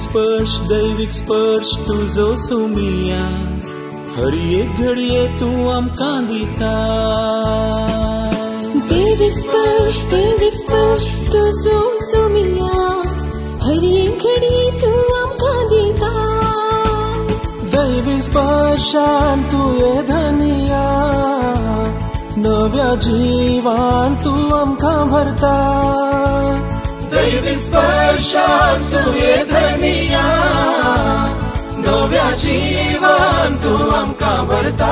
दैविक स्पर्श तुझो सोमिया हर एक घडये तू आमकां दिता दैविक स्पर्श तुझो सोमिया हर एक घडये तू आमकां दिता दैविक स्पर्शान तू ये धनिया नव्या जीवान तू आमकां भरता दैविक स्पर्शान तू ये धनिया नव्या जीवान तू आमकां भरता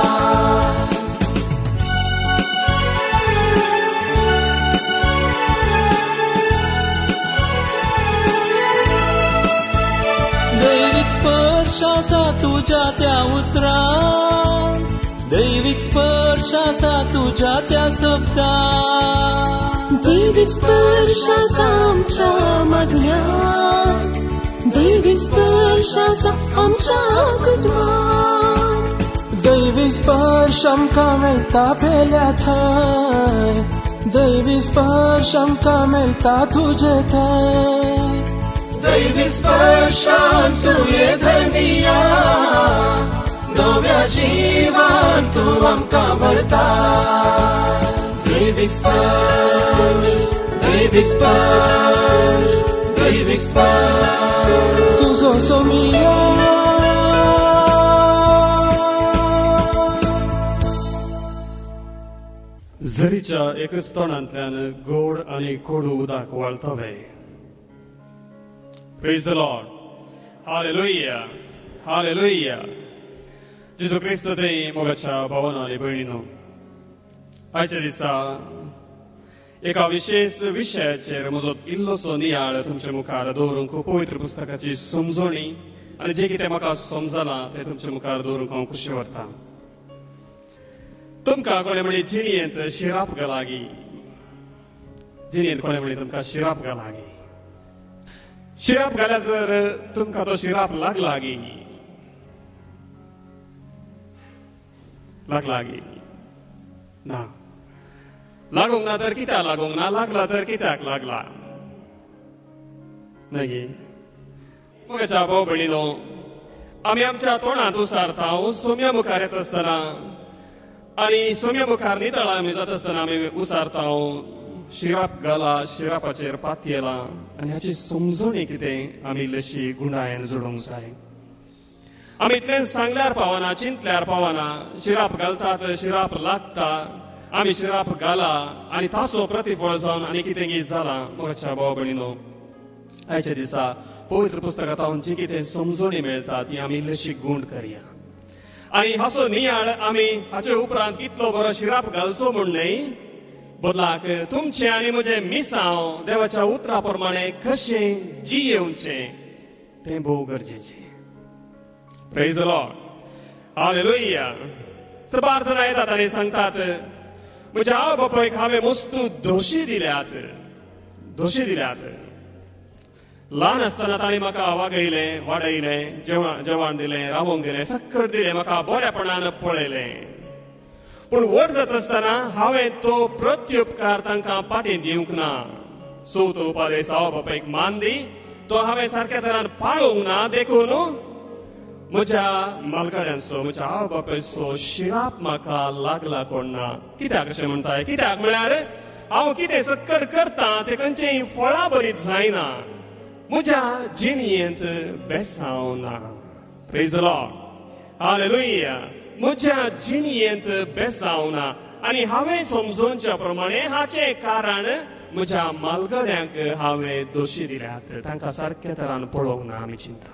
दैविक स्पर्श आसा तुझ्या त्या उतरां दैविक स्पर्श आसा तुझ्या त्या शब्दां दैविक स्पर्श आसा आमच्या मागण्यांत दैविक स्पर्श आसा आमच्या कुटुंबांत दैविक स्पर्श आमकां मेळटा पेल्या थंय दैविक स्पर्श आमकां मेळटा तुजे थंय दैविक स्पर्शान तू ये धनिया नव्या जीवान तू आमकां भरता दैविक स्पर्श तुझो सोमिया झरीच्या एकच तोंडांतल्यान गोड आनी कोडू उदक वळतले Praise the Lord. Hallelujah. Hallelujah. Gesù Cristo dei मोगाच्या भावांनो आनी भयणींनो आयच्या दिसा एका विशेष विशयाचेर म्हजो इल्लोसो नियाळ तुमच्या मुखार दवरूंक पवित्र पुस्तकाची समजणी आनी जे कितें म्हाका समजलां तें तुमच्या मुखार दवरूंक हांव खुशी व्हरतां तुमकां कोणे म्हणी जिणयेंत शिराप घालागी जिणयेंत कोणे म्हणी तुमकां शिराप घालागी शिराप घाल्या जर तुमकां तो शिराप लागलागी ना लागूंक ना तर कित्याक लागूंक ना लागला तर कित्याक लागला न्ही मोगाच्या भाव भयणीनो आमी आमच्या तोंडांत उसारता सोम्या मुखार येता आसतना आनी सोम्या मुखार नितळां आमी जाता आसतना आमी उसारता शिराप घाला शिरापाचेर पात येला आनी हाची समजणी कितें आमी इल्लीशी गुंडायेन जोडूंक जाय आमी इतलें सांगल्यार पावना चिंतल्यार पावना शिराप घालतात शिराप लागता आमी शिराप घाला आनी ताचो प्रतिफळ जावन आनी कितें गीत जाला मोगाच्या भाव भयणीनो आयच्या दिसा पवित्र पुस्तकांत हांव जी कितें समजणी मेळटा ती आमी इल्लीशी गुंड करया आनी हाचो नियाळ आमी हाचे उपरांत कितलो बरो शिराप घालचो म्हूण न्हय बदलाक तुमचे आनी म्हजे मिसांव देवाच्या उतरा प्रमाणे कशें जियेवचें तें भोव गरजेचें Praise the Lord. Hallelujah. सबार जाण येतात आनी सांगतात म्हज्या आवय बापायक हांवें मस्तू दोशी दिल्यात ल्हान आसतना तांणी म्हाका वागयलें वाडयलें जेवण दिलें रावोंक दिलें सक्कट दिलें म्हाका बऱ्यापणान पळयलें पूण व्हड जाता आसतना हांवें तो प्रत्युपकार तांकां फाटीं दिवंक ना सो तो उपादेश आवय बापायक मान दी तो हांवें सारक्या तरान पाळूंक ना देखून म्हज्या मालगड्यांचो म्हज्या आवय बापायचो शिराप म्हाका लागला कोण ना कित्याक अशें म्हणटाय कित्याक म्हळ्यार हांव कितें सक्कट करता तें खंयचीय फळां बरी जायना म्हज्या जिणयेंत बेसांव ना प्रेज द लॉर्ड हालेलुया म्हज्या जिणयेंत बेसांव ना आनी हांवें समजोवच्या प्रमाणे हाचें कारण म्हज्या मालगड्यांक हांवें दोशी दिल्यात तांकां सारक्या तरान पळोवंक ना आमी चिंता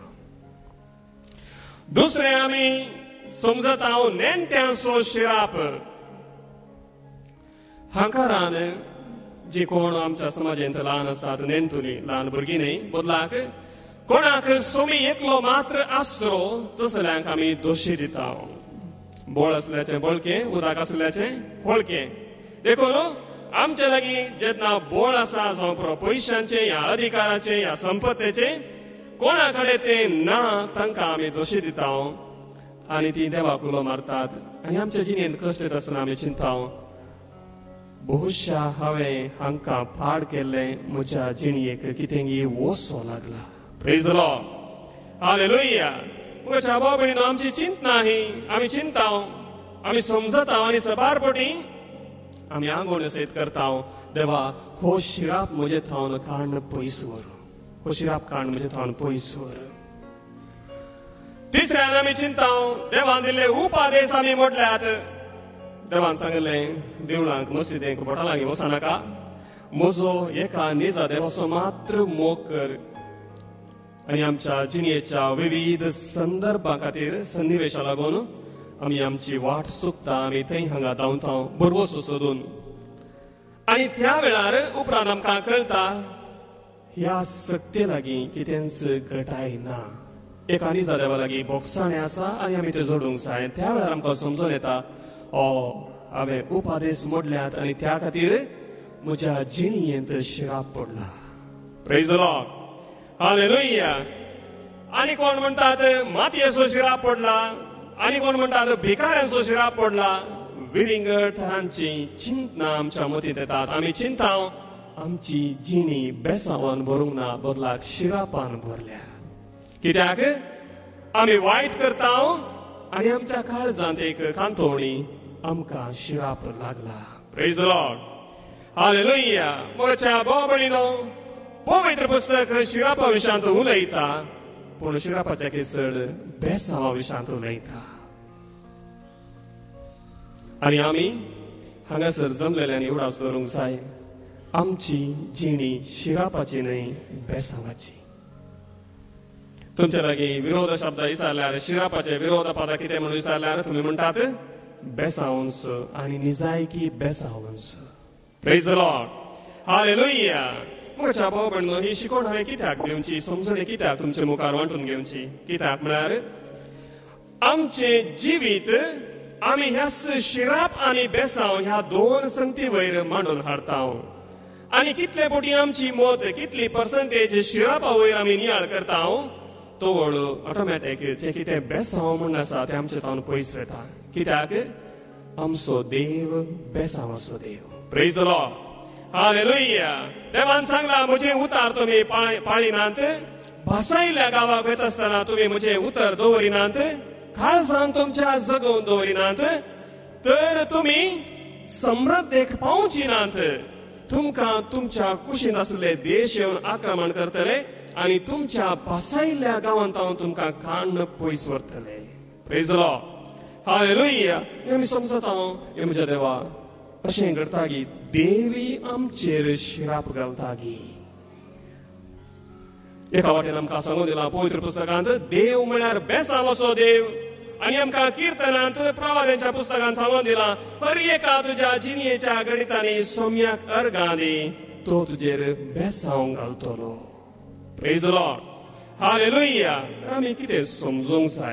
दुसरें आमी समजता नेणट्यांचो शिराप हांकारान जी कोण आमच्या समाजांत ल्हान आसात नेणटुली ल्हान भुरगीं न्हय बदलाक कोणाक सोमी एकलो मात्र आसरो तसल्यांक आमी दोशी दिता बोळ आसल्याचें बळकें उदक आसल्याचें खोळकें देखून आमचे लागीं जेन्ना बोळ आसा जावं पयशांचें या अधिकाराचें या संपत्तेचें कोणा कडेन तें ना तांकां आमी दोशी दिता आनी ती देवाक उलो मारतात आनी आमच्या जिणेंत कश्ट येता आसतना आमी चिंता बहुशा हांवें हांकां पाड केल्लें म्हज्या जिणयेक कितेंय वोसो लागला प्रेज द लॉर्ड, हालेलुया. मुगाच्या भाव भयणीनो, आमची चिंत नाही, आम्ही चिंता, आम्ही समजता आणि सबारपटी आम्ही आंगोण सयत करता. देवा, हो शिराप म्हजे थावन काढणं पयस वर, हो शिराप काढणं म्हजे थावन पयस वर. तिसऱ्यान आम्ही चिंता, देवान दिले उपादेश आम्ही मोडल्यात. देवान सांगले देवळांक मस्जिदेक बोटा लागीं वचनाका, म्हजो एका निजा देवाचो मात्र मोग कर. आणि आमच्या जिणेच्या विविध संदर्भां खातीर सन्निवेशा लागून आमी आमची वाट चुकता. आमी थंय हांगा धांवता बरवसो सोदून. आनी त्या वेळार उपरांत आमकां कळटा ह्या सक्ते लागीं कितेंच घटाय ना. एक आनी देवा लागीं बोगसाणें आसा आनी आमी तें जोडूंक जाय. त्या वेळार आमकां समजून येता, हांवें उपादेश मोडल्यात आनी त्या खातीर म्हज्या जिणयेंत शिराप पडला. Praise the lord, hallelujah. आनी कोण म्हणटात मातयेचो शिराप पडला, आनी कोण म्हणटात भिकाऱ्यांचो शिराप पडला. विडींगर थरांची चिंतना आमच्या मतींत येतात. आमी चिंता आमची जिणी बेसांवान भरूंक ना, बदलाक शिरापान भरल्या. कित्याक आमी वायट करता आनी आमच्या काळजांत एक कांतोवणी आमकां शिराप लागला. Praise the lord, hallelujah. म्हज्या भाव भयणीनो, पवित्र पुस्तक शिरापा विशांत उलयता, पूण शिरापाच्या चड बेसांवा विशांत उलयता. आनी आमी हांगासर जमलेल्यांनी उडास दवरूंक जाय, आमची जिणी शिरापाची न्हय, बेसांवाची. तुमच्या लागीं विरोध शब्द विचारल्यार, शिरापाचे विरोध पदां कितें म्हणून विचारल्यार तुमी म्हणटात बेसांवंस आनी निजायकी बेसांवंस. Praise the lord, hallelujah. म्हज्या भाव भयणीनो, ही शिकवण हांवें कित्याक दिवची, समजणी कित्याक तुमचे मुखार वांटून घेवची. कित्याक म्हळ्यार आमचे जिवीत आमी ह्या शिराप आनी बेसांव ह्या दोन संगती वयर मांडून हाडटा. आनी कितले बोटी आमची मोत, कितली पर्संटेज शिरापा वयर आमी नियाळ करता, तो ऑटोमॅटीक जे कितें बेसांव म्हण आसा तें आमचे तावन पयस वता. कित्याक आमचो देव बेसांवाचो देव. Praise the lord, hallelujah. देवान सांगला, म्हजे उतार तुमी पाळिनात, भासायल्या गावाक वयता आसतना तुमी म्हजे उतर दवरिनात, काळजान तुमच्या जगोवन दवरिनात, तर तुमी समृद्धेक पावची नात. तुमकां तुमच्या कुशीन आसले देश येवन आक्रमण करतले आनी तुमच्या भासायल्या गांवांत तुमकां काडून पयस व्हरतले. Praise the lord, hallelujah. आमी समजता हे म्हज्या देवा अशें घडटा की देवी आमचेर शिराप घालता की. एका वाटेन आमकां सांगून दिला पवित्र पुस्तकांत, देव म्हळ्यार बेसांवाचो देव. आनी आमकां किर्तनांत प्रवाद्यांच्या पुस्तकांत सांगून दिला, हर एका तुज्या जिणयेच्या गणितांनी सोम्याक अर्गां दी, तो तुजेर बेसांव घालतलो. Praise the lord, hallelujah. आमी कितें समजूंक जाय,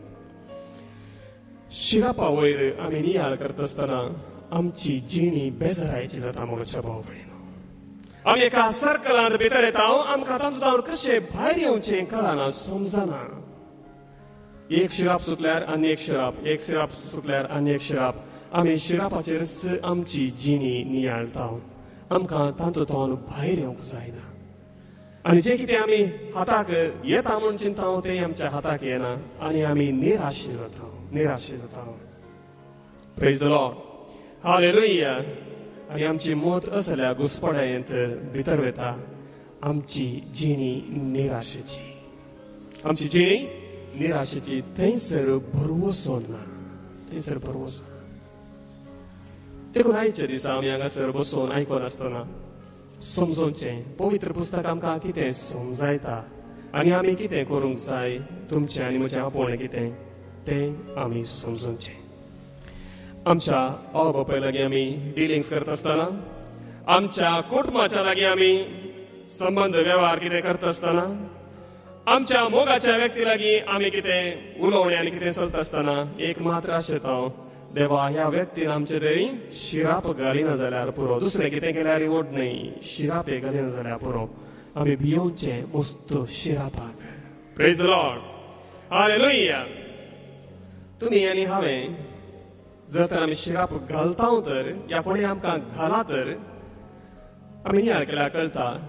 शिरापा वयर आमी नियाळ करता आसतना आमची जिणी बेजारायची जाता. म्हज्या भाव भयणीनो, आमी एका सर्कलांत भितर येता, आमकां तातूंत कशें भायर येवचें कळना, समजना. एक शिराप सुटल्यार आनी एक शिराप, एक शिराप सुटल्यार आनी एक शिराप. आमी शिरापाचेरच आमची जिणी नियाळटा. आमकां तातूंत भायर येवंक जायना. आनी जें कितें आमी हाताक येता म्हूण चिंता तें आमच्या हाताक येना आनी आमी निराश जाता, निराश जाता. Praise the lord, hallelujah. आनी आमची मोत असल्या घुसपड्यांत भितर वता. आमची जिणी निराशेची, आमची जिणी निराशेची. थंयसर भरवसो ना, थंयसर भरवसो ना. देखून आयच्या दिसा आमी हांगासर बसून आयकोन आसतना समजोवचें, पवित्र पुस्तक आमकां कितें समजायता आनी आमी कितें करूंक जाय, तुमचें आनी म्हजें आपोवणें कितें तें आमी समजोवचें. आमच्या आवय बापाय लागीं आमी डिलिंग्स करता आसतना, आमच्या कुटुंबाच्या लागीं आमी संबंध वेव्हार कितें करता आसतना, आमच्या मोगाच्या व्यक्ती लागीं आमी कितें उलोवणें आनी कितें चलता आसतना एक मात्र आशेता, देवा ह्या व्यक्तीन आमचे थंय शिराप घालिना जाल्यार पुरो. दुसरें कितें केल्यार ओड न्हय, शिरापे घालिना जाल्यार पुरो. आमी भियोवचें मस्त शिरापाक. Praise the lord, hallelujah. तुमी आनी हांवें जर तर आमी शिराप घालता तर, या कोणी आमकां घाला तर, आमी नियाळ केल्यार कळटा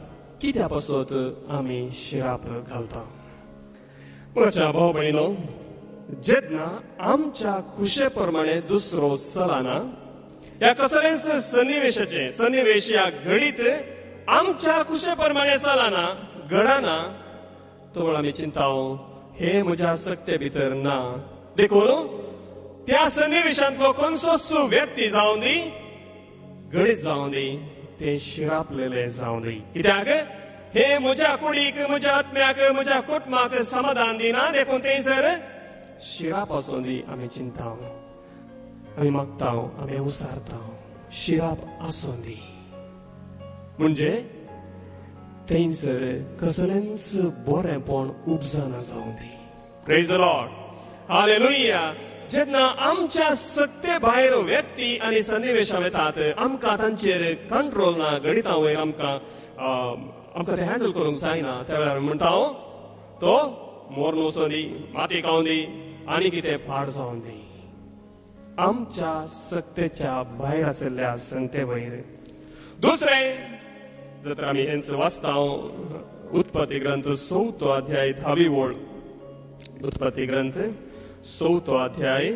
कित्या पासत आमी शिराप घालता. म्हज्या भाव भयणीनो, जेन्ना आमच्या खुशे प्रमाणे दुसरो चलना, ह्या कसलेच सन्निवेश या घडीत आमच्या खुशे प्रमाणे चलना घडना, तो आमी चिंताव हे म्हज्या सक्ते भितर ना. देखून त्या सन्निवेशांतलो खंयचोच व्यक्ती जावं दी, घडीत जावं दी, ते शिरापलेले जावं दी. कित्याक हे म्हज्या कुडीक, म्हज्या आत्म्याक, म्हज्या कुटुंबाक समाधान दिना. देखून थंयसर शिराप आसूं दी आमी चिंताव, आमी मागताव, आमी उसारताव, शिराप आसूं दी. म्हणजे थंयसर कसलेंच बरेंपण उपजना जावं दी. Praise the lord, hallelujah. जेन्ना आमच्या सत्ते भायर व्यक्ती आनी सन्निवेशां येतात, आमकां तांचेर कंट्रोल ना, घडीता वयर आमकां ते हँडल करूंक जायना, त्या वेळार म्हणटा तो मोर वचूं दी, माती खावं दी, आनी कितें पाड जावं दी. आमच्या सक्तेच्या भायर आशिल्ल्या संगते वयर. दुसरें जर आमी हेंच वाचता, उत्पत्ती ग्रंथ 4 अध्याय 10 ओळ. उत्पत्ती ग्रंथ 4 अध्याय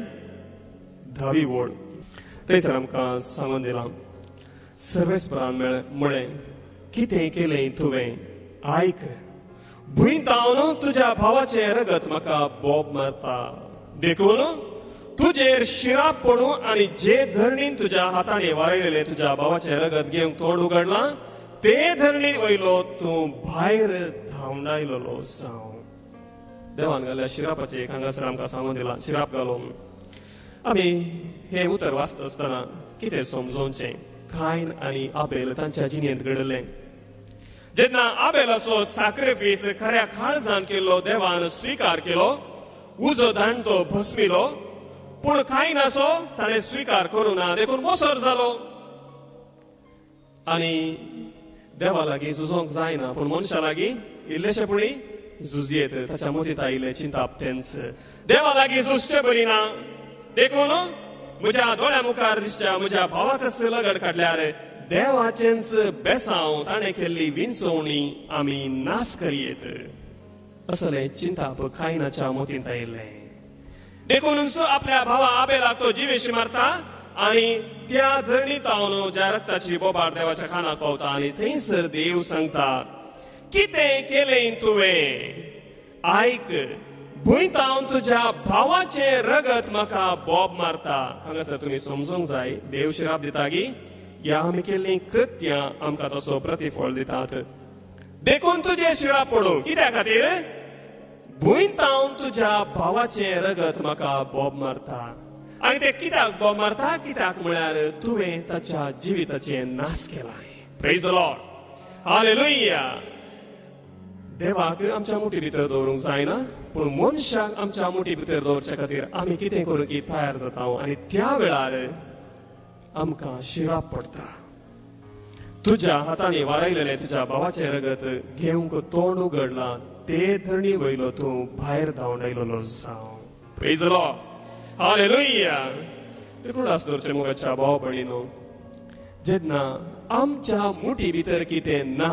10 ओळ. थंयसर आमकां सांगून दिलां, सर्वेस्परान म्हळें, कितें केलें तुवें, आयक. भुंयतावन तुज्या भावाचें रगत म्हाका बोब मारता. देखून तुजेर शिराप पडूं आनी जे धरणीन तुज्या हातांनी वारयलेलें तुज्या भावाचें रगत घेवंक तोंड उगडलां, ते धरणी वयलो तूं भायर धांवडायलो जावं. देवान घाल्ल्या शिरापाचे हांगासर आमकां सांगून दिलां, शिराप घालून. आमी हे उतर वाचता आसतना कितें समजोवचें. कायन आनी आबेल तांच्या जिणेंत घडलें. जेन्ना आबेलाचो सॅक्रिफीस खऱ्या काळजान केल्लो देवान स्विकार केलो, उजो दांडतो भस्मिलो, पूण कायनाचो ताणें स्विकार करूं ना. देखून मोसर जालो आनी देवा लागीं झुजोंक जायना, पूण मनशा लागीं इल्लेशेपणी झुजयेत. ताच्या मतींत आयिल्लें चिंताप तेंच, देवा लागीं झुजचें बरी ना. देखून म्हज्या दोळ्या मुखार दिसच्या म्हज्या भावाक लगड काडल्यार देवाचेंच बेसांव, ताणें केल्ली विंचोवणी आमी नास करियेत. असलें चिंताप कायनाच्या मतींत आयिल्लें. देखून आपल्या भावा आबेलाक तो जिवेशी मारता आनी त्या धरणीत तावन ज्या रक्ताची बोबाड देवाच्या कानाक पावता आनी थंयसर देव सांगता, कितें केलें तुवें, आयक. भुंयतावन तुज्या भावाचें रगत म्हाका बोब मारता. हांगासर तुमी समजूंक जाय, देव शिराप दिता की ह्या आमी केल्लीं कृत्यां आमकां तसो प्रतिफळ दितात. देखून तुजेर शिराप पडूं, कित्या खातीर, भुंयतावन तुज्या भावाचें रगत म्हाका बोब मारता. आनी ते कित्याक बोब मारता, कित्याक म्हळ्यार तुवें ताच्या जिविताचें नास केलाय. Praise the lord, hallelujah. देवाक आमच्या मुठी भितर दवरूंक जायना, पूण मनशाक आमच्या मुठी भितर दवरचे खातीर आमी कितें करूं की तयार जाता. आनी त्या वेळार आमकां शिराप पडटा. तुज्या हातांनी वारयलेलें तुज्या भावाचें रगत घेवंक तोंड उगडलां, ते धरणी वयलो तूं भायर धांवडायलो जावं. Praise the lord, hallelujah. देखून आस दवरचें मोगाच्या भाव भयणीनो, जेन्ना आमच्या मुठी भितर कितें ना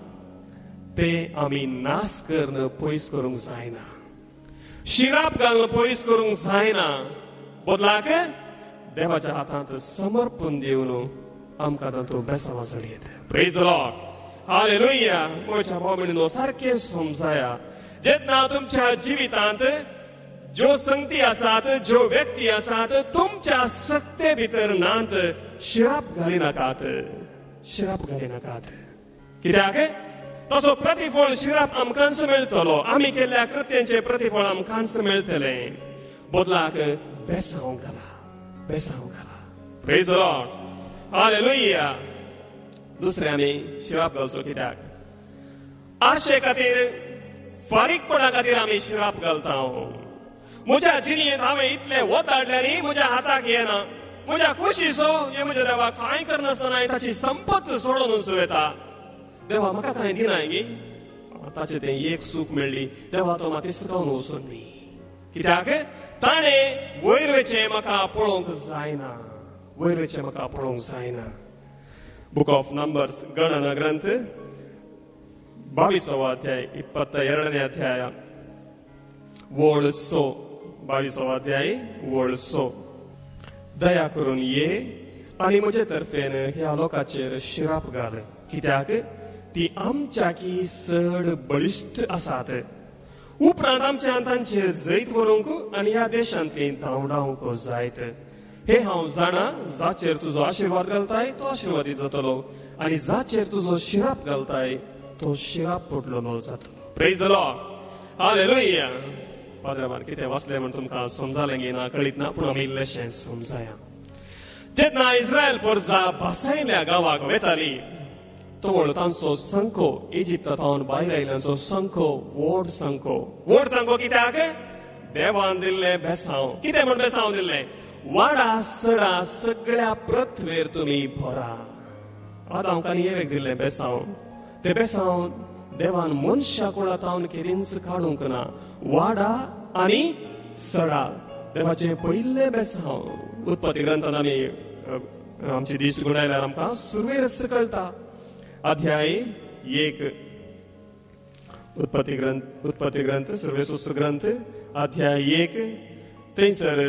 ते आमी नास करून पयस करूंक जायना, शिराप घालून पयस करूंक जायना. बदलाक देवाच्या हातांत समर्पण दिवन आमकां तातूंत बेसांव चडयेत. Praise the lord, hallelujah. मोगाच्या भाव भयणीनो, सारकें समजाया, जेन्ना तुमच्या जिवितांत ज्यो संगती आसात, ज्यो व्यक्ती आसात, तुमच्या सक्ते भितर नात, शिराप घाली नाकात, शिराप घाली नाकात. कित्याक तसो प्रतिफळ शिराप आमकांच मेळटलो. आमी केल्ल्या कृत्यांचें प्रतिफळ आमकांच मेळटलें. बदलाक बेसांव घाला, बेसांव घाला. Praise the lord, hallelujah. दुसरें आमी शिराप घालचो कित्याक, आशे खातीर, फारीकपणा खातीर आमी शिराप घालता. म्हज्या जिणेंत हांवें इतलें वताडल्यानी म्हज्या हाताक येना, म्हज्या खोशीचो हे म्हज्या देवाक कांय करनासतना ताची संपत सोडून वचूं येता. देवा म्हाका कांय दिनाय गे, ताचें तें एक सूख मेळ्ळी, देवा तो म्हाका तिसकावन वचून दी. कित्याक ताणें वयर म्हाका पळोवंक जायना, वयर म्हाका पळोवंक जायना. बुक ऑफ नंबर्स, गणना ग्रंथ 22वा अध्याय 22ನೇ अध्याय वोळसो 22वा अध्याय वोळसो दया करून ये आणि म्हजे तर्फेन ह्या लोकांचेर शिराप घाल कित्याक ती आमच्याकी चड बळिश्ट आसात उपरांत आमच्या तांचेर जैत व्हरूंक आनी ह्या देशांतली धांवडावंक जायत हे हांव जाणा जाचेर तुजो आशीर्वाद घालताय तो आशीर्वादीत जातलो आनी जाचेर तुजो शिराप घालताय तो शिराप पडलेलो जातलो प्रेज द लॉर्ड हालेलुया पाद्रमान कितें वाचलें म्हण तुमकां समजालें की ना कळीत ना पूण आमी इल्लेशें समजाया जेन्ना इस्रायल परजा बासायल्या गांवाक वेताली तो तांचो संको इजिप्तांत भायर आयिल्ल्यांचो संको व्हड संको कित्याक देवान दिल्लें बेसांव कितें म्हण बेसांव दिल्लें वाडा सडा सगळ्या पृथ्वेर तुमी भरा आतां आमकां येवेक दिल्लें बेसांव ते बेसांव देवान मनशा कुळांतावन केदींच काडूंक ना वाडा आनी सडा देवाचें पयिल्लें बेसांव उत्पत्ती ग्रंथान आमी आमची दिश्ट गुणायल्यार आमकां सुरवेर कळटा अध्याय 1 उत्पत्ती ग्रंथ सुरवेर ग्रंथ अध्याय 1 थंयसर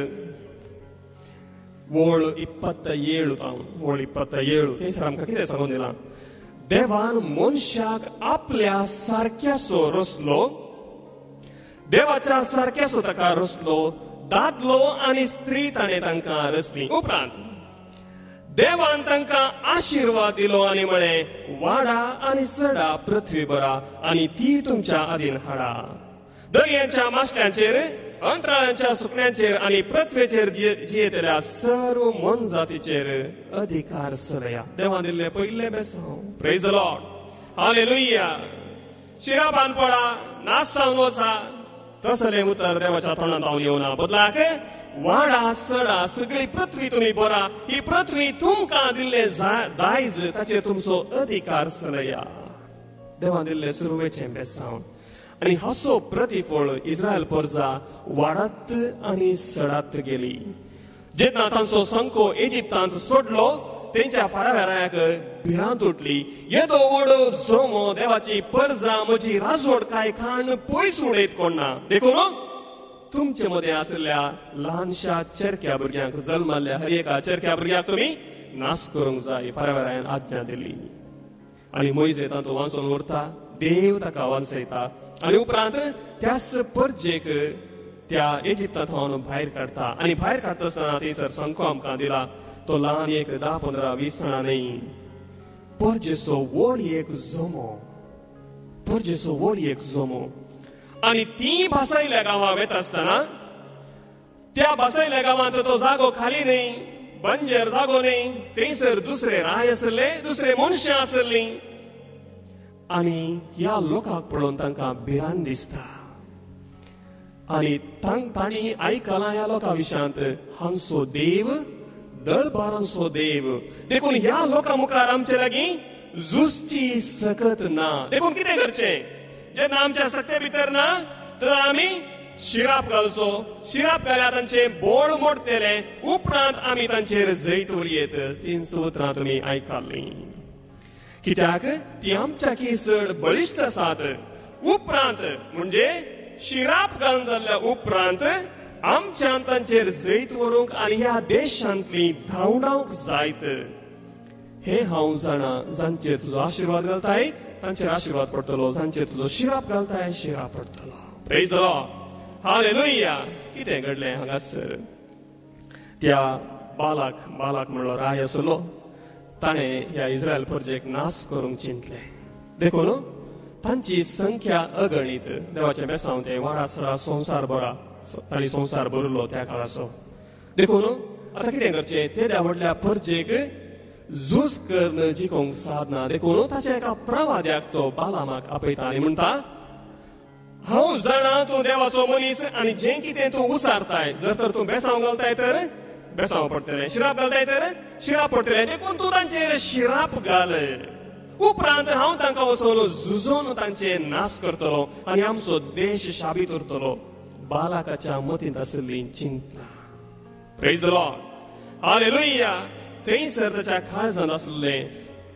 वोळ 27 थंयसर आमकां कितें सांगून दिलां देवान मनशाक आपल्या सारक्यासो रचलो देवाच्या सारक्यासो ताका रचलो दादलो आनी स्त्री ताणें तांकां रचली उपरांत देवान तांकां आशीर्वाद दिलो आनी म्हळें वाडा आनी सडा पृथ्वी भरा आनी ती तुमच्या अधीन हाडा दर्यांच्या माश्ट्यांचेर अंतराळांच्या सुकण्यांचेर आनी पृथ्वेचेर जियेतल्या सर्व मनजातीचेर अधिकार सरया देवान दिल्लें पयिल्लें बेसांव प्रेज द लॉर्ड हालेलुया शिरापान पडा नाश जावन वचा तसलें उतर देवाच्या तोंडांत हांव येवना बदलाक वाडा सडा सगळी पृथ्वी तुमी भरा ही पृथ्वी तुमकां दिल्लें दायज ताचेर तुमचो अधिकार सरया देवान दिल्लें सुरवेचें बेसांव आनी हाचो प्रतिफळ इस्रायल परजा वाडत आनी सडत गेली जेन्ना तांचो संको इजिप्तांत सोडलो तेंच्या फारावेराक भिरांत उठली येदो व्हडो जोमो देवाची परजा म्हजी राजवड कांय खाण पयस उडयत कोणना देखून तुमचे मदें आसलेल्या ल्हानशा चरक्या भुरग्यांक जल्माल्ल्या हर एका चरक्या भुरग्याक तुमी नाश करूंक जाय फारावेरान आज्ञा दिली आनी मोइजे तांचो वाचून उरता देव ताका वाचयता आनी उपरांत त्याच परजेक त्या इजिप्तांत भायर काडटा आनी भायर काडटा आसतना थंयसर संको आमकां दिला तो ल्हान एक 10-15-20 जाणां न्ही परजेचो व्हड एक जोमो आनी ती भासायल्या गांवां वेता आसतना त्या भासायल्या गांवांत तो जागो खाली न्ही बंजर जागो न्ही थंयसर दुसरे राय आसले दुसरे मनशां आसलीं आनी ह्या लोकांक पळोवन तांकां भिरांत दिसता आनी तांणी आयकलां ह्या लोकां विशयांत हांचो देव दळबारांचो देव देखून ह्या लोकां मुखार आमचे लागीं झुजची सकत ना देखून कितें करचें जेन्ना आमच्या सत्ते भितर ना तर आमी शिराप घालचो शिराप घाल्यार तांचे बोड मोडटले उपरांत आमी तांचेर जैत व्हरयेत 3 सुत्रां तुमी आयकल्लीं कित्याक ती आमच्या की चड बळिश्ट आसात उपरांत म्हणजे शिराप घालून जाल्ल्या उपरांत आमच्या तांचेर जैत व्हरूंक आनी ह्या देशांतली धांवडावंक जायत हे हांव जाणा जांचेर तुजो आशीर्वाद घालताय तांचेर आशीर्वाद पडटलो जांचेर तुजो शिराप घालताय शिराप पडटलो प्रेज द लॉर्ड हालेलुया कितें घडलें हांगासर त्या बालाक म्हणलो राय आसलो ताणें ह्या इस्रायल परजेक नाश करूंक चिंतलें देखून तांची संख्या अगणीत देवाचें बेसांव तें वाडा सडा संवसार बरा तांणी संवसार भरलो त्या काळाचो देखून आतां कितें करचें ते व्हडल्या परजेक झूज करून जिखोवंक साधना देखून ताच्या एका प्रवाद्याक तो बालामाक आपयता आनी म्हणटा हांव जाणा तूं देवाचो मनीस आनी जें कितें तूं उसारताय जर तर तूं बेसांव घालताय तर बेसांव पडटलें शिराप घालताय तर शिराप पडटलें देखून तूं तांचेर शिराप घाल उपरांत हांव तांकां वचून झुजोवन तांचे नाश करतलो आनी आमचो देश शाबीत उरतलो बालाकाच्या मतींत आसली चिंतना प्रेज द लॉर्ड हालेलुया थंयसर ताच्या काळजांत आसलें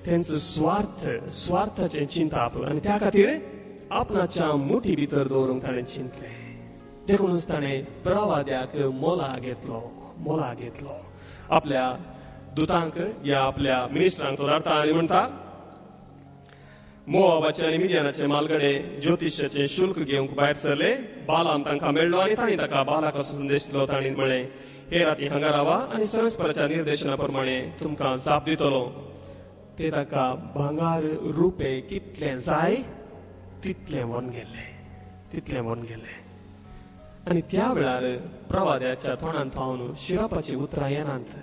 त्यांचं स्वार्थाचे चिंताप आणि त्या खातीर आपणाच्या मुठी भितर दवरूंक ताणें चिंतले. देखूनच ताणें प्रवाद्याक मोला घेतलो आपल्या दुतांक या आपल्या मिनिस्टरांक तो धाडटा आनी म्हणटा मोआबाचे आनी मिदियानाचे मालगडे ज्योतिशाचे शुल्क घेवंक भायर सरले. बालाम तांकां मेळ्ळो आनी तांणी ताका बालाक असो संदेश दिलो. तांणी म्हळें हे राती हांगा रावा आनी सर्वेस्पराच्या निर्देशना प्रमाणे तुमकां जाप दितलो. ते ताका भांगार रुपे कितले जाय तितले व्हरून गेले आनी त्या वेळार प्रवाद्याच्या तोंडांत पावन शिरापाची उतरां येनात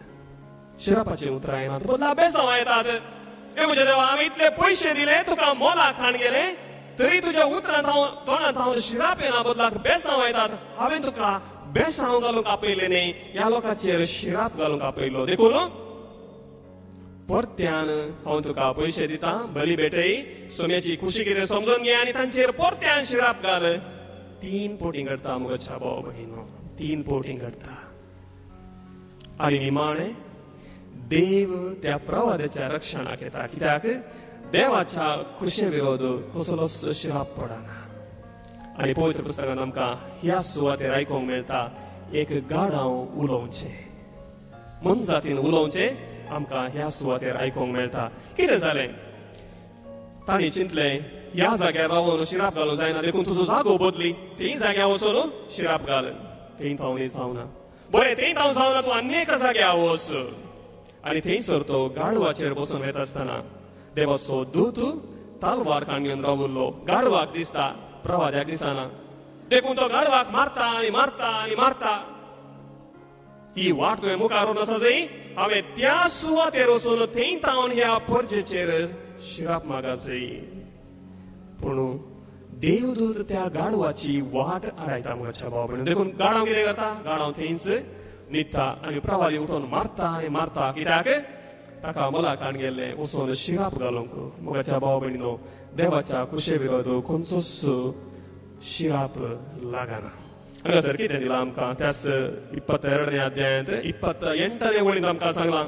बदला बेसांव येतात. हे म्हजे देवा आमी इतले पयशे दिले तुका मोला खाण गेले तरी तुज्या उतरां तोंडांत हांव शिराप येना बदलाक बेसांव येतात. हांवें तुका बेसांव घालूंक आपयले न्ही ह्या लोकांचेर शिराप घालूंक आपयलो. देखून परत्यान हांव तुका पयशे दिता बरी भेटय सोम्याची खुशी कितें समजून घे आनी तांचेर परत्यान शिराप घाल. 3 पोटी घडटा मुगोच्या भाव भयणो 3 पोटी घडटा. आनी निमाणे देव त्या प्रवाद्याच्या रक्षणाक येता कित्याक देवाच्या खुशे विरोध कसलोच शिराप पडना. आनी पवित्र पुस्तकांत आमकां ह्या सुवातेर आयकूंक मेळटा एक गाडाव उलोवचें मन जातीन उलोवचें आमकां ह्या सुवातेर आयकूंक मेळटा. कितें जालें तांणी चिंतलें ह्या जाग्यार रावून शिराप घालूंक जायना देखून तुजो जागो बदली तेय जाग्यार वचून शिराप घाल. थंय तावनी जावना बरें थंय ताव जावना तूं आनी एका जाग्यार वच. आनी थंयसर तो गाडवाचेर बसून येता आसतना देवाचो दूत तालवार काणयेन रावुल्लो गाडवाक दिसता प्रवाद्याक दिसना. देखून तो गाडवाक मारता. ही वाट तुवें मुखार व्हरून आसा जंय हांवें त्या सुवातेर वचून थंय तावन ह्या परजेचेर शिराप मागा जंय. पूण देवदूत त्या गाडवाची वाट आडायता मुखाच्या भाव भयणीनो. देखून गाडाव कितें करता गाडाव थंयच न्हिदता आनी प्रवादी उठोवन मारता कित्याक ताका मोला खाण गेल्ले वचून शिराप घालूंक. मुखाच्या भाव भयणीनो देवाच्या कुशे विरोध खंयचोच शिराप लागना. हांगासर कितें दिलां आमकां त्याच 22 अध्यायांत 28 वळींत आमकां सांगलां.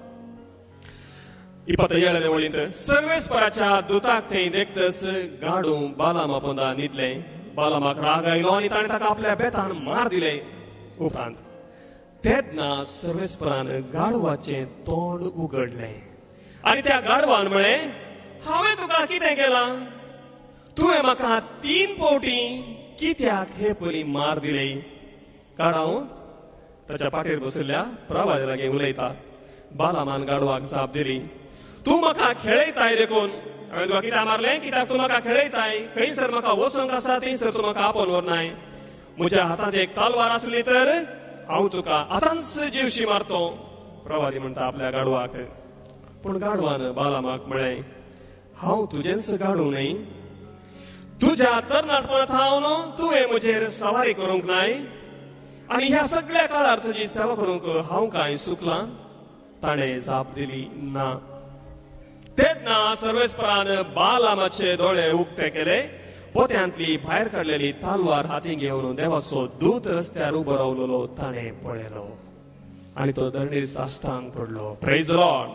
27 वळींत सर्वेस्पराच्या दुताक थंय देखतस गाडू बालामा पोंदा न्हिदले. बालामाक राग आयलो आनी ताणें ताका आपल्या बेतान मार दिले. उपरांत तेन्ना सर्वेस्परान गाडवाचें तोंड उगडलें आनी त्या गाडवान म्हळें हांवें तुका कितें केलां तुवें म्हाका 3 फावटी कित्याक हे परी मार दिले. गाडाव ताच्या पाठीर बशिल्ल्या प्रवाद्या लागीं उलयता. बालामान गाडवाक जाप दिली तूं म्हाका खेळयताय देखून हांवें तुका कित्याक मारलें कित्याक तूं म्हाका खेळयताय. खंयसर म्हाका वचूंक आसा थंयसर तूं म्हाका आपोवन व्हरनाय. म्हज्या हातांत एक तलवार आसली तर हांव तुका आतांच जीवशी मारतो. प्रवादी म्हणटा आपल्या गाडवाक. पूण गाडवान बालामाक म्हळें हांव तुजेंच गाडू न्ही तुज्या तरणाटपणांत हांव न्हू तुवें म्हजेर सवारी करूंक नाय आनी ह्या सगळ्या काळार तुजी सेवा करूंक हांव कांय चुकलां. ताणें जाप दिली ना. तेन्ना सर्वेस्परान बालामाचे दोळे उक्ते केले. पोत्यांतली भायर काडलेली तालवार हाती घेवन देवाचो दूत रस्त्यार उबो रावलोलो ताणें पळयलो आनी तो धरणीर साश्टांग पडलो. Praise the lord.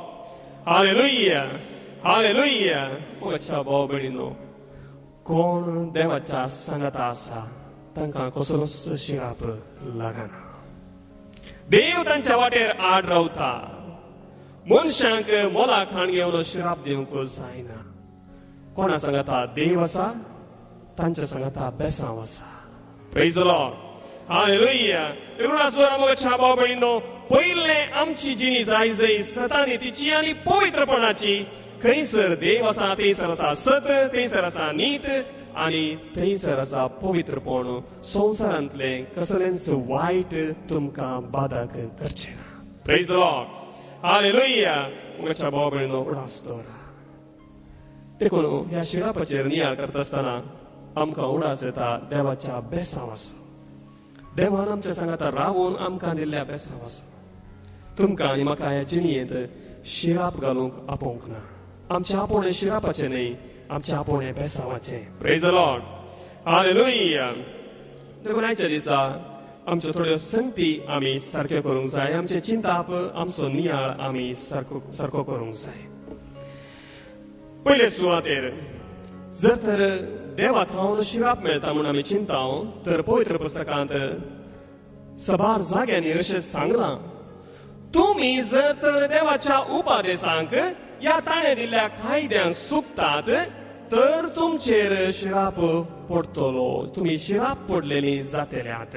हालेलुया. म्हज्या भाव भयणीनो कोण देवाच्या सांगाता आसा तांकां कसलोच शिराप लागना. देव तांच्या वाटेर आड रावता. मनशांक मोला खाण घेवन शिराप दिवंक जायना. कोणा सांगाता देव आसा तांच्या सांगाता बेसांव आसा. Praise the lord. हालेलुया. देवनास्वर मोगच्या भाव भयणीनो पयलें आमची जिणी जाय जंय सतानितीची आनी पवित्रपणाची. खंयसर देव आसा थंयसर आसा सत थंयसर आसा नीत आनी थंयसर आसा पवित्रपण. संवसारांतले कसलेंच वायट तुमकां बाधक करचें ना. Praise the lord. हालेलुया. मोगच्या भाव भयणीनो उडास दवरा. देखून ह्या शिरापाचेर नियाळ करता आसतना आमकां उडास येता देवाच्या बेसांवाचो. देवान आमच्या सांगाता रावून आमकां दिल्ल्या बेसांवाचो. तुमकां आनी म्हाका ह्या जिणयेंत शिराप घालूंक आपोवंक ना. आमचे आपोवणें शिरापाचें न्ही आमचे आपोवणें बेसांवाचें. Praise the lord. हालेलुया. देखून आयच्या दिसा आमच्यो थोड्यो संगती आमी सारक्यो करूंक जाय. आमचे चिंताप आमचो नियाळ आमी सारको करूंक जाय. पयले सुवातेर जर तर देवाथावन शिराप मेळटा म्हणून आमी चिंताव तर पवित्र पुस्तकांत सबार जाग्यांनी अशें सांगलां तुमी जर तर देवाच्या उपादेसांक या ताणें दिल्ल्या कायद्यांक चुकतात तर तुमचेर शिराप पडटलो तुमी शिराप पडलेली जातल्यात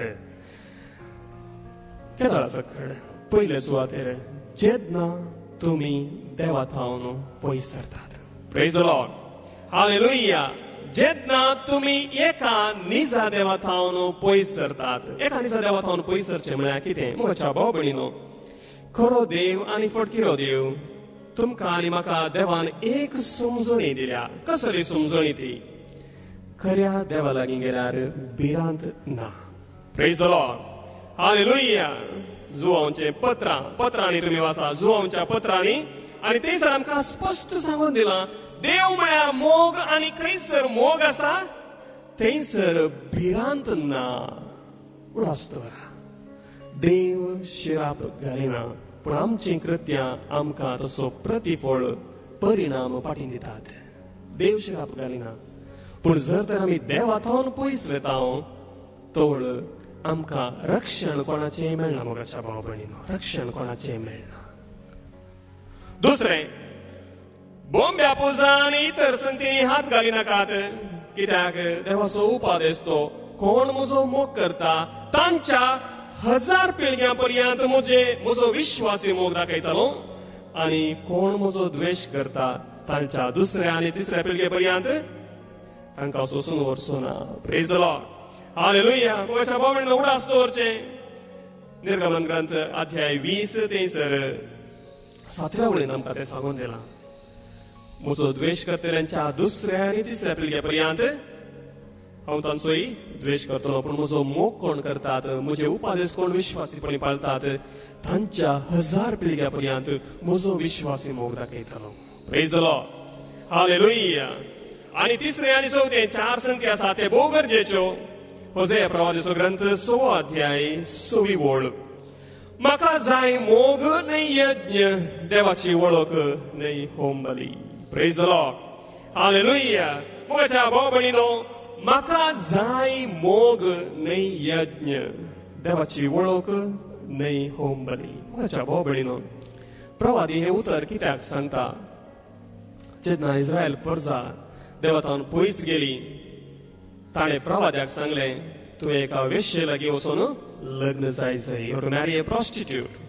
केदार सकड पयले सुवातेर जेन्ना तुमी देवाथावन पयस सरतात प्रेज द लॉर्ड हालेलुया जेन्ना तुमी एका निजा देवाथावन पयस सरतात एका निजा देवाथावन पयस सरचें म्हळ्यार कितें म्हज्या भाव भयणीनो खरो देव आनी फटकिरो देव तुमकां आनी म्हाका देवान एक समजणी दिल्या कसली समजणी ती खऱ्या देवा लागीं गेल्यार भिरांत ना प्रेज द लॉर्ड हालेलुया जुवांचे पत्रांनी तुमी वाचा जुवांच्या पत्रांनी आनी थंयसर आमकां स्पश्ट सांगून दिलां देव म्हळ्यार मोग आनी खंयसर मोग आसा थंयसर भिरांत ना उडासतोरा देव शिराप घालिना पूण आमची कृत्यां आमकां तसो प्रतिफळ परिणाम पाटीन दितात देव शिराप घालिना पूण जर तर आमी देवाथावन पयस वेता तोळ आमकां रक्षण कोणाचेंय मेळना मोगाच्या भाव भयणीनो रक्षण मेळना दुसरें बोंब्या पुजा आनी इतर संगतींनी हात घाली नाकात कित्याक देवाचो उपादेश तो कोण म्हजो मोग करता तांच्या 1000 पिळग्यां पर्यंत म्हजो विश्वासी मोग दाखयतलो आनी कोण म्हजो द्वेश करता तांच्या दुसऱ्या आनी तिसऱ्या पिळगे पर्यंत तांकां सोसून व्हरचो ना प्रेज द लॉर्ड हालेलुया मोगाच्या भाव भयणीनो उडास दवरचें निर्गमन ग्रंथ अध्याय 20 थंयसर 7व्या वळीन आमकां तें सांगून दिलां म्हजो द्वेश करतल्यांच्या दुसऱ्या आनी तिसऱ्या पिळगे पर्यंत हांव तांचोय द्वेश करतलो पूण म्हजो मोग कोण करतात म्हजे उपादेश कोण विश्वासीपणी पाळतात तांच्या 1000 पिळग्या पर्यंत म्हजो विश्वासी मोग दाखयतलो प्रेज द लॉर्ड हालेलुया आनी तिसरे आनी चवथे 4 संगती आसा ते भोव गरजेच्यो होसेया प्रवादीचो ग्रंथ 6 अध्याय 6वी ओळ म्हाका जाय मोग न्हय यज्ञ देवाची वळख न्हय होम बली प्रेज द लॉर्ड हालेलुया मोगाच्या भाव भयणीनो म्हाका जाय मोग न्हय यज्ञ देवाची वळख न्हय होम बली मोगाच्या भाव भयणीनो प्रवादी हे उतर कित्याक सांगता जेन्ना इस्रायल परजा देवाथावन पयस गेली ताणें प्रवाद्याक सांगलें तूं एका वेश्ये लागीं वचून लग्न जायचंय you to marry A prostitute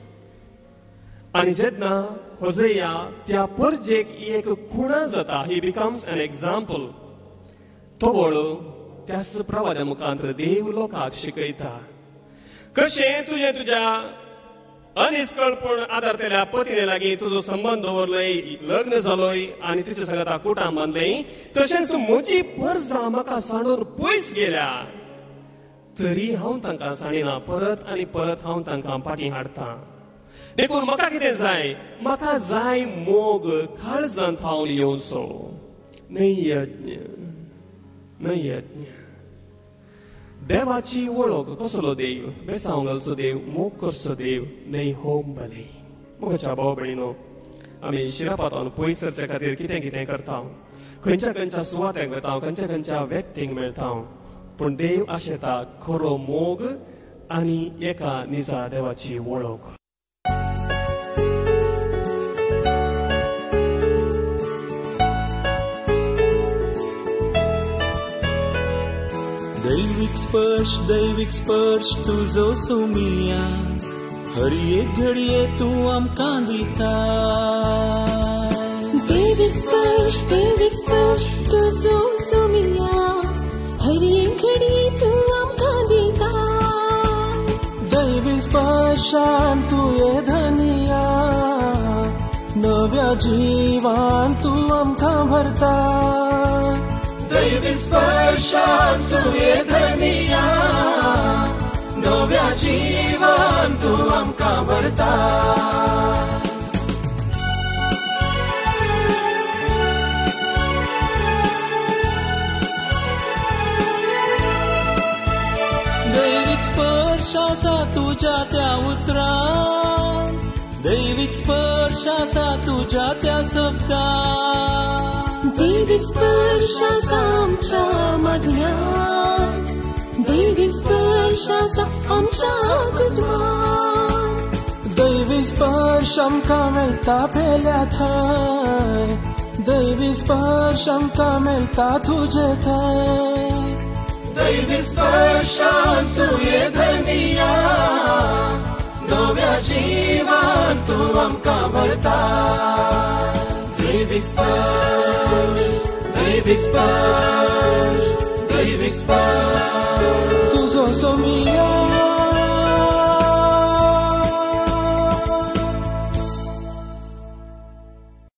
आनी जेन्ना होसेया त्या परजेक एक खुणा जाता ही बिकम्स एन एग्जाम्पल तो वळो त्याच प्रवाद्या मुखांतर देव लोकांक शिकयता कशें तुजें तुज्या अनिश्कळपण आदारतेल्या पत्नी लागीं तुजो संबंद दवरलोय लग्न जालोय आनी तिचे संगत कुटाम बांदलें तशेंच म्हजी परजा म्हाका सांडून पयस गेल्या तरी हांव तांकां सांडिना परत आनी परत हांव तांकां फाटीं हाडटां देखून म्हाका कितें जाय म्हाका जाय मोग काळजांत हांव येवचो न्हय यज्ञ देवाची वळख कसलो देव बेसांवगलचो देव मोग करचो देव न्हय होम बली मोगाच्या भाव भयणीनो आमी शिरापातावन पयस सरचे खातीर कितें कितें करता खंयच्या सुवात्याक वता खंयच्या व्यक्तीक मेळटा पूण देव आशेता खरो मोग आनी एका निजा देवाची वळख दैविक स्पर्श तुजो सुमिया हर एक घडये तूं आमकां दिता दैविक स्पर्श तुजो सुमिया हर एक घडये तूं आमकां दिता दैविक स्पर्शान तुवें धनिया नव्या जिवान तूं आमकां भरता दैविक स्पर्शान तुवें धनिया नव्या जिवान तूं आमकां भरता दैविक स्पर्श आसा तुज्या त्या उतरान दैविक स्पर्शाचा तुझ्या त्या शब्दात, दैविक स्पर्शाचा आमच्या मागण्यात, दैविक स्पर्शाचा आमच्या कुटुंबात, दैविक स्पर्श आमकां मेळटा पेल्या थंय, दैविक स्पर्श आमकां मेळटा तुजे थंय, दैविक स्पर्शान तुये धनिया, नव्या जिवान तू आमकां भरता, दैविक स्पर्श, दैविक स्पर्श, दैविक स्पर्श, तुजो सोमिया